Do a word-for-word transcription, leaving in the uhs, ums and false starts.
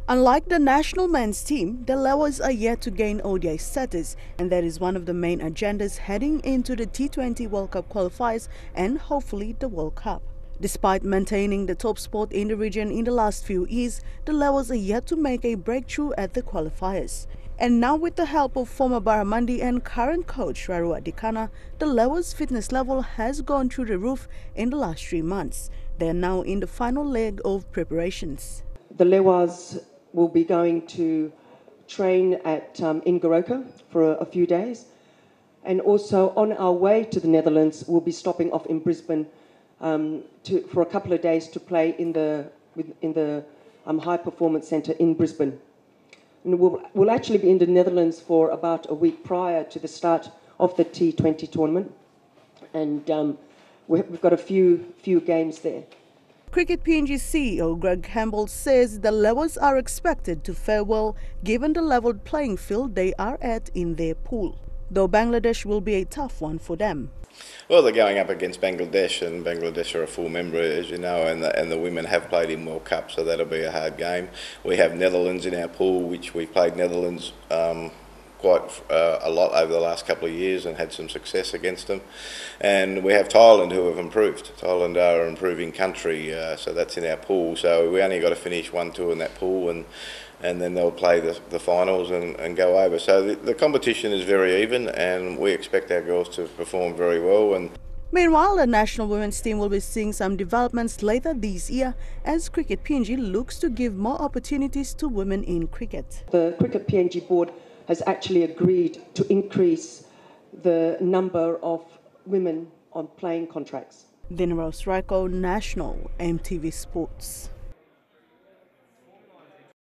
Unlike the national men's team, the Lewas are yet to gain O D I status, and that is one of the main agendas heading into the T twenty World Cup qualifiers and hopefully the World Cup. Despite maintaining the top spot in the region in the last few years, the Lewas are yet to make a breakthrough at the qualifiers. And now with the help of former Barramundi and current coach Raru Adikana, the Lewas fitness level has gone through the roof in the last three months. They are now in the final leg of preparations. The Lewas will be going to train at um, in Goroka for a, a few days, and also on our way to the Netherlands, we'll be stopping off in Brisbane um, to, for a couple of days to play in the in the um, High Performance Centre in Brisbane. And we'll, we'll actually be in the Netherlands for about a week prior to the start of the T twenty tournament, and um, we've got a few few games there. Cricket P N G C E O Greg Campbell says the Lewas are expected to fare well given the leveled playing field they are at in their pool, though Bangladesh will be a tough one for them. Well, they're going up against Bangladesh, and Bangladesh are a full member, as you know, and the, and the women have played in World Cup, so that'll be a hard game. We have Netherlands in our pool, which we've played Netherlands um, quite uh, a lot over the last couple of years and had some success against them. And we have Thailand, who have improved. Thailand are an improving country, uh, so that's in our pool. So we only got to finish one, two in that pool, and and then they'll play the, the finals and, and go over. So the, the competition is very even, and we expect our girls to perform very well. And meanwhile, the national women's team will be seeing some developments later this year as Cricket P N G looks to give more opportunities to women in cricket. The Cricket P N G board has actually agreed to increase the number of women on playing contracts. Dinero Striko, National, E M T V Sports.